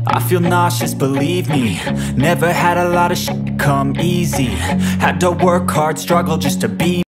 I feel nauseous, believe me. Never had a lot of shit come easy. Had to work hard, struggle just to be